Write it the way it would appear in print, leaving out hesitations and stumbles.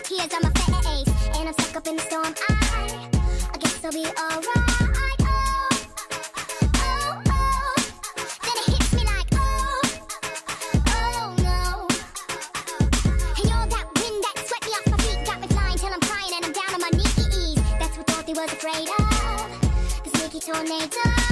tears on my face, and I'm stuck up in the storm. I guess I'll be alright. Then it hits me like, oh no. And you're that wind that swept me off my feet, got me flying till I'm crying and I'm down on my knees. That's what Dorothy was afraid of, the sneaky tornado.